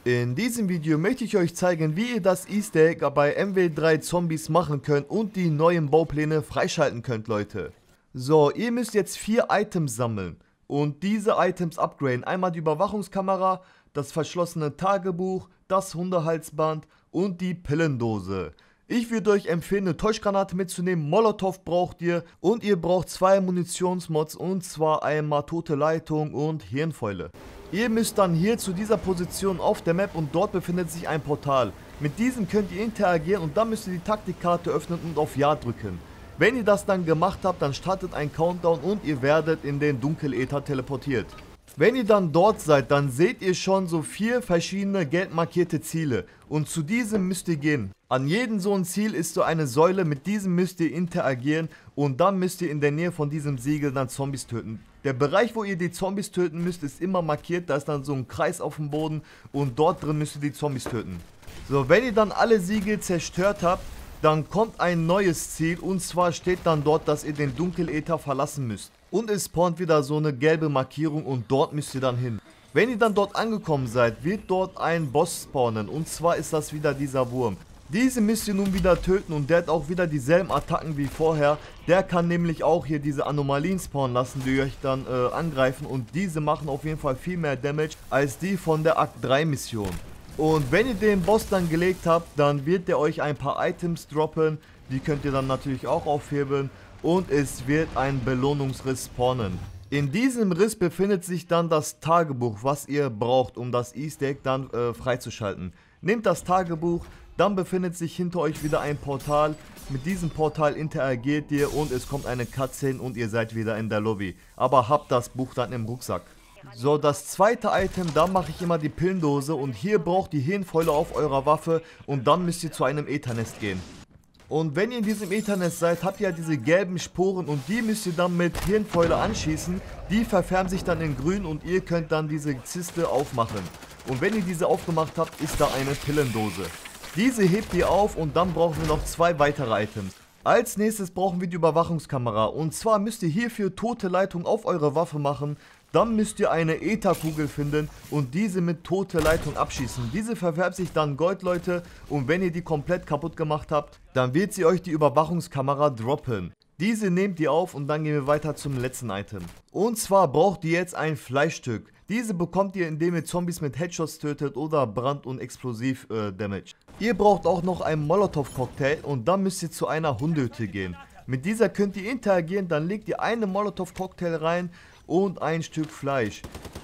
In diesem Video möchte ich euch zeigen, wie ihr das Easter Egg bei MW3 Zombies machen könnt und die neuen Baupläne freischalten könnt, Leute. So, ihr müsst jetzt 4 Items sammeln und diese Items upgraden. Einmal die Überwachungskamera, das verschlossene Tagebuch, das Hundehalsband und die Pillendose. Ich würde euch empfehlen, eine Täuschgranate mitzunehmen, Molotow braucht ihr und ihr braucht 2 Munitionsmods und zwar einmal tote Leitung und Hirnfäule. Ihr müsst dann hier zu dieser Position auf der Map und dort befindet sich ein Portal. Mit diesem könnt ihr interagieren und dann müsst ihr die Taktikkarte öffnen und auf Ja drücken. Wenn ihr das dann gemacht habt, dann startet ein Countdown und ihr werdet in den Dunkeläther teleportiert. Wenn ihr dann dort seid, dann seht ihr schon so 4 verschiedene gelb markierte Ziele und zu diesem müsst ihr gehen. An jedem so ein Ziel ist so eine Säule, mit diesem müsst ihr interagieren und dann müsst ihr in der Nähe von diesem Siegel dann Zombies töten. Der Bereich, wo ihr die Zombies töten müsst, ist immer markiert, da ist dann so ein Kreis auf dem Boden und dort drin müsst ihr die Zombies töten. So, wenn ihr dann alle Siegel zerstört habt, dann kommt ein neues Ziel und zwar steht dann dort, dass ihr den Dunkeläther verlassen müsst. Und es spawnt wieder so eine gelbe Markierung und dort müsst ihr dann hin. Wenn ihr dann dort angekommen seid, wird dort ein Boss spawnen und zwar ist das wieder dieser Wurm. Diese müsst ihr nun wieder töten und der hat auch wieder dieselben Attacken wie vorher. Der kann nämlich auch hier diese Anomalien spawnen lassen, die euch dann angreifen und diese machen auf jeden Fall viel mehr Damage als die von der Akt 3 Mission. Und wenn ihr den Boss dann gelegt habt, dann wird der euch ein paar Items droppen, die könnt ihr dann natürlich auch aufheben und es wird ein Belohnungsriss spawnen. In diesem Riss befindet sich dann das Tagebuch, was ihr braucht, um das Easter Egg dann freizuschalten. Nehmt das Tagebuch, dann befindet sich hinter euch wieder ein Portal. Mit diesem Portal interagiert ihr und es kommt eine Cutscene und ihr seid wieder in der Lobby. Aber habt das Buch dann im Rucksack. So, das zweite Item, da mache ich immer die Pillendose und hier braucht ihr Hirnfäule auf eurer Waffe und dann müsst ihr zu einem Ethernest gehen. Und wenn ihr in diesem Ethernest seid, habt ihr ja diese gelben Sporen und die müsst ihr dann mit Hirnfäule anschießen. Die verfärben sich dann in grün und ihr könnt dann diese Zyste aufmachen. Und wenn ihr diese aufgemacht habt, ist da eine Pillendose. Diese hebt ihr auf und dann brauchen wir noch 2 weitere Items. Als nächstes brauchen wir die Überwachungskamera und zwar müsst ihr hierfür tote Leitung auf eure Waffe machen. Dann müsst ihr eine Ätherkugel finden und diese mit tote Leitung abschießen. Diese verfärbt sich dann Gold, Leute, und wenn ihr die komplett kaputt gemacht habt, dann wird sie euch die Überwachungskamera droppen. Diese nehmt ihr auf und dann gehen wir weiter zum letzten Item. Und zwar braucht ihr jetzt ein Fleischstück. Diese bekommt ihr, indem ihr Zombies mit Headshots tötet oder Brand- und Explosiv-Damage. Ihr braucht auch noch einen Molotow-Cocktail und dann müsst ihr zu einer Hundehütte gehen. Mit dieser könnt ihr interagieren, dann legt ihr einen Molotow-Cocktail rein und ein Stück Fleisch.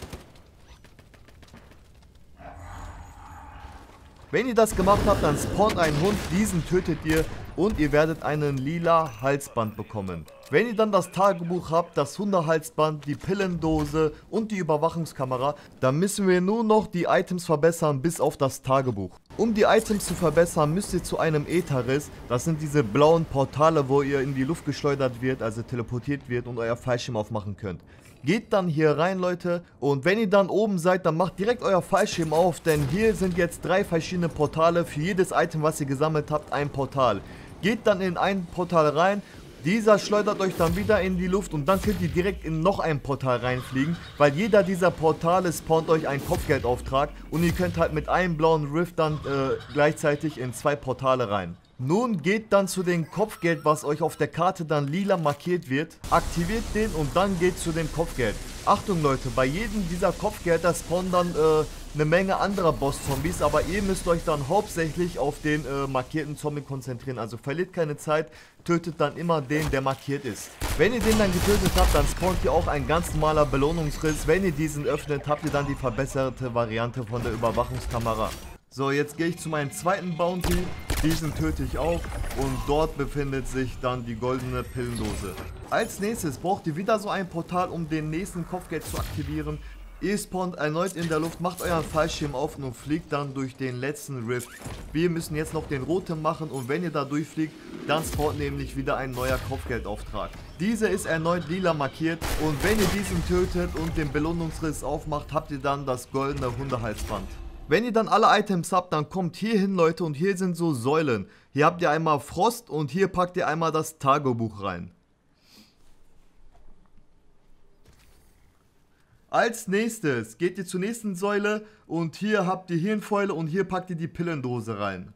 Wenn ihr das gemacht habt, dann spawnt ein Hund, diesen tötet ihr und ihr werdet einen lila Halsband bekommen. Wenn ihr dann das Tagebuch habt, das Hundehalsband, die Pillendose und die Überwachungskamera, dann müssen wir nur noch die Items verbessern bis auf das Tagebuch. Um die Items zu verbessern, müsst ihr zu einem Ätherriss, das sind diese blauen Portale, wo ihr in die Luft geschleudert wird, also teleportiert wird und euer Fallschirm aufmachen könnt. Geht dann hier rein, Leute, und wenn ihr dann oben seid, dann macht direkt euer Fallschirm auf, denn hier sind jetzt 3 verschiedene Portale, für jedes Item, was ihr gesammelt habt, ein Portal. Geht dann in ein Portal rein, dieser schleudert euch dann wieder in die Luft und dann könnt ihr direkt in noch ein Portal reinfliegen, weil jeder dieser Portale spawnt euch einen Kopfgeldauftrag und ihr könnt halt mit einem blauen Rift dann gleichzeitig in 2 Portale rein. Nun geht dann zu dem Kopfgeld, was euch auf der Karte dann lila markiert wird, aktiviert den und dann geht zu dem Kopfgeld. Achtung, Leute, bei jedem dieser Kopfgelder spawnen dann eine Menge anderer Boss-Zombies, aber ihr müsst euch dann hauptsächlich auf den markierten Zombie konzentrieren, also verliert keine Zeit, tötet dann immer den, der markiert ist. Wenn ihr den dann getötet habt, dann spawnt ihr auch ein ganz normaler Belohnungsriss. Wenn ihr diesen öffnet, habt ihr dann die verbesserte Variante von der Überwachungskamera. So, jetzt gehe ich zu meinem zweiten Bounty, diesen töte ich auch und dort befindet sich dann die goldene Pillendose. Als nächstes braucht ihr wieder so ein Portal, um den nächsten Kopfgeld zu aktivieren. Ihr spawnt erneut in der Luft, macht euren Fallschirm auf und fliegt dann durch den letzten Rift. Wir müssen jetzt noch den roten machen und wenn ihr da durchfliegt, dann spawnt nämlich wieder ein neuer Kopfgeldauftrag. Dieser ist erneut lila markiert und wenn ihr diesen tötet und den Belohnungsriss aufmacht, habt ihr dann das goldene Hundehalsband. Wenn ihr dann alle Items habt, dann kommt hier hin, Leute, und hier sind so Säulen. Hier habt ihr einmal Frost und hier packt ihr einmal das Tagebuch rein. Als nächstes geht ihr zur nächsten Säule und hier habt ihr Hirnfäule und hier packt ihr die Pillendose rein.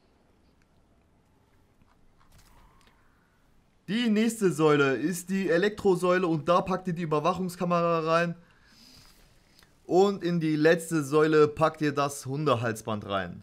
Die nächste Säule ist die Elektrosäule und da packt ihr die Überwachungskamera rein. Und in die letzte Säule packt ihr das Hundehalsband rein.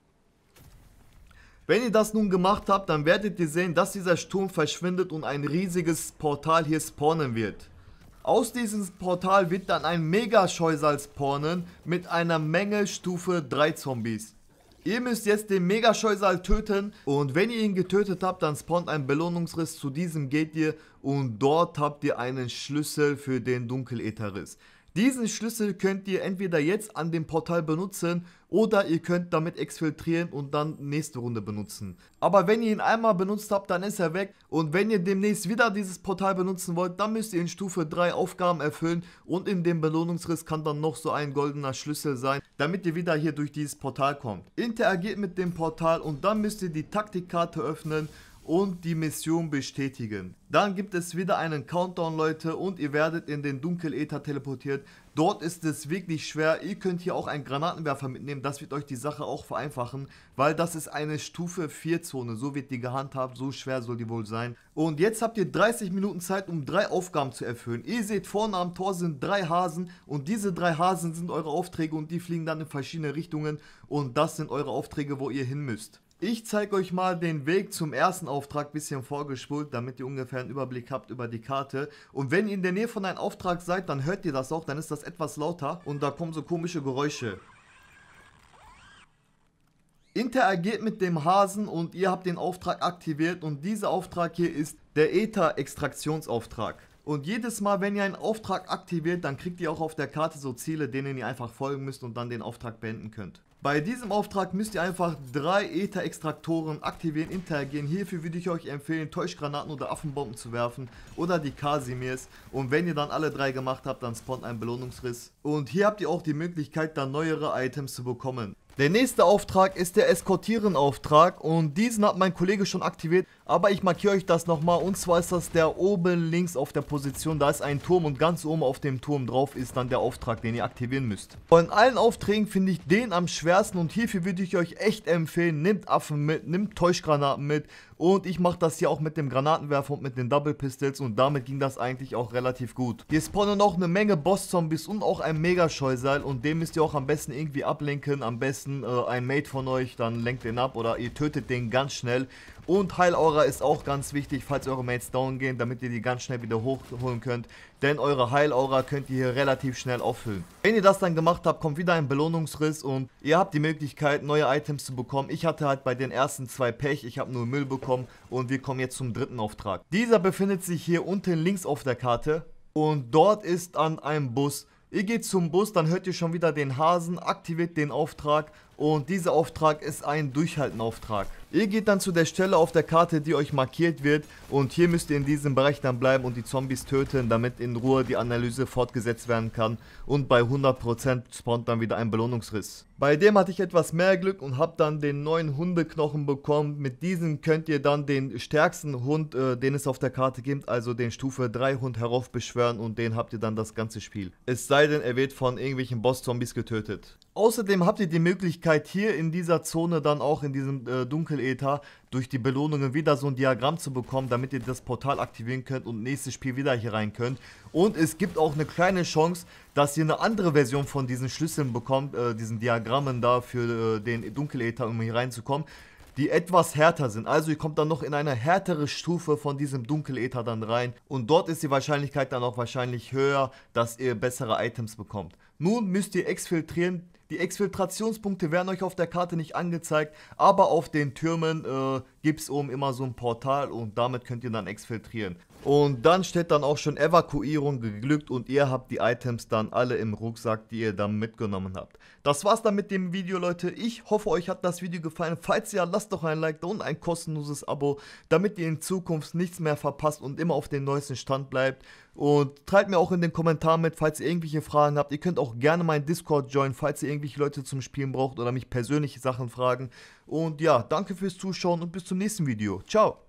Wenn ihr das nun gemacht habt, dann werdet ihr sehen, dass dieser Sturm verschwindet und ein riesiges Portal hier spawnen wird. Aus diesem Portal wird dann ein Mega-Scheusal spawnen mit einer Menge Stufe 3 Zombies. Ihr müsst jetzt den Mega-Scheusal töten und wenn ihr ihn getötet habt, dann spawnt ein Belohnungsriss, zu diesem geht ihr und dort habt ihr einen Schlüssel für den Dunkelätherriss. Diesen Schlüssel könnt ihr entweder jetzt an dem Portal benutzen oder ihr könnt damit exfiltrieren und dann nächste Runde benutzen. Aber wenn ihr ihn einmal benutzt habt, dann ist er weg und wenn ihr demnächst wieder dieses Portal benutzen wollt, dann müsst ihr in Stufe 3 Aufgaben erfüllen und in dem Belohnungsriss kann dann noch so ein goldener Schlüssel sein, damit ihr wieder hier durch dieses Portal kommt. Interagiert mit dem Portal und dann müsst ihr die Taktikkarte öffnen und die Mission bestätigen. Dann gibt es wieder einen Countdown, Leute, und ihr werdet in den Dunkeläther teleportiert. Dort ist es wirklich schwer. Ihr könnt hier auch einen Granatenwerfer mitnehmen. Das wird euch die Sache auch vereinfachen, weil das ist eine Stufe 4 Zone. So wird die gehandhabt, so schwer soll die wohl sein. Und jetzt habt ihr 30 Minuten Zeit, um 3 Aufgaben zu erfüllen. Ihr seht, vorne am Tor sind 3 Hasen und diese 3 Hasen sind eure Aufträge und die fliegen dann in verschiedene Richtungen und das sind eure Aufträge, wo ihr hin müsst. Ich zeige euch mal den Weg zum ersten Auftrag, bisschen vorgespult, damit ihr ungefähr einen Überblick habt über die Karte. Und wenn ihr in der Nähe von einem Auftrag seid, dann hört ihr das auch, dann ist das etwas lauter und da kommen so komische Geräusche. Interagiert mit dem Hasen und ihr habt den Auftrag aktiviert und dieser Auftrag hier ist der Äther-Extraktionsauftrag. Und jedes Mal, wenn ihr einen Auftrag aktiviert, dann kriegt ihr auch auf der Karte so Ziele, denen ihr einfach folgen müsst und dann den Auftrag beenden könnt. Bei diesem Auftrag müsst ihr einfach 3 Äther-Extraktoren aktivieren, interagieren. Hierfür würde ich euch empfehlen, Täuschgranaten oder Affenbomben zu werfen oder die Kasimirs. Und wenn ihr dann alle 3 gemacht habt, dann spawnt ein Belohnungsriss. Und hier habt ihr auch die Möglichkeit, dann neuere Items zu bekommen. Der nächste Auftrag ist der Eskortieren-Auftrag und diesen hat mein Kollege schon aktiviert, aber ich markiere euch das nochmal und zwar ist das der oben links auf der Position, da ist ein Turm und ganz oben auf dem Turm drauf ist dann der Auftrag, den ihr aktivieren müsst. Von allen Aufträgen finde ich den am schwersten und hierfür würde ich euch echt empfehlen, nehmt Affen mit, nehmt Täuschgranaten mit und ich mache das hier auch mit dem Granatenwerfer und mit den Double Pistols und damit ging das eigentlich auch relativ gut. Hier spawnen noch eine Menge Boss-Zombies und auch ein Mega-Scheusal und den müsst ihr auch am besten irgendwie ablenken, am besten ein Mate von euch, dann lenkt den ab oder ihr tötet den ganz schnell. Und Heilaura ist auch ganz wichtig, falls eure Mates down gehen, damit ihr die ganz schnell wieder hochholen könnt. Denn eure Heilaura könnt ihr hier relativ schnell auffüllen. Wenn ihr das dann gemacht habt, kommt wieder ein Belohnungsriss und ihr habt die Möglichkeit, neue Items zu bekommen. Ich hatte halt bei den ersten 2 Pech, ich habe nur Müll bekommen und wir kommen jetzt zum dritten Auftrag. Dieser befindet sich hier unten links auf der Karte und dort ist an einem Bus. Ihr geht zum Bus, dann hört ihr schon wieder den Hasen, aktiviert den Auftrag und dieser Auftrag ist ein Durchhaltenauftrag. Ihr geht dann zu der Stelle auf der Karte, die euch markiert wird und hier müsst ihr in diesem Bereich dann bleiben und die Zombies töten, damit in Ruhe die Analyse fortgesetzt werden kann und bei 100% spawnt dann wieder ein Belohnungsriss. Bei dem hatte ich etwas mehr Glück und habe dann den neuen Hundeknochen bekommen. Mit diesem könnt ihr dann den stärksten Hund, den es auf der Karte gibt, also den Stufe 3 Hund heraufbeschwören und den habt ihr dann das ganze Spiel. Es sei denn, er wird von irgendwelchen Boss-Zombies getötet. Außerdem habt ihr die Möglichkeit hier in dieser Zone dann auch in diesem Dunkeläther durch die Belohnungen wieder so ein Diagramm zu bekommen, damit ihr das Portal aktivieren könnt und nächstes Spiel wieder hier rein könnt. Und es gibt auch eine kleine Chance, dass ihr eine andere Version von diesen Schlüsseln bekommt, diesen Diagrammen da für den Dunkeläther, um hier reinzukommen, die etwas härter sind. Also ihr kommt dann noch in eine härtere Stufe von diesem Dunkeläther dann rein und dort ist die Wahrscheinlichkeit dann auch wahrscheinlich höher, dass ihr bessere Items bekommt. Nun müsst ihr exfiltrieren. Die Exfiltrationspunkte werden euch auf der Karte nicht angezeigt, aber auf den Türmen gibt es oben immer so ein Portal und damit könnt ihr dann exfiltrieren. Und dann steht dann auch schon Evakuierung geglückt und ihr habt die Items dann alle im Rucksack, die ihr dann mitgenommen habt. Das war's dann mit dem Video, Leute. Ich hoffe, euch hat das Video gefallen. Falls ja, lasst doch ein Like da und ein kostenloses Abo, damit ihr in Zukunft nichts mehr verpasst und immer auf dem neuesten Stand bleibt. Und teilt mir auch in den Kommentaren mit, falls ihr irgendwelche Fragen habt. Ihr könnt auch gerne meinen Discord joinen, falls ihr irgendwelche Leute zum Spielen braucht oder mich persönliche Sachen fragen. Und ja, danke fürs Zuschauen und bis zum nächsten Video. Ciao!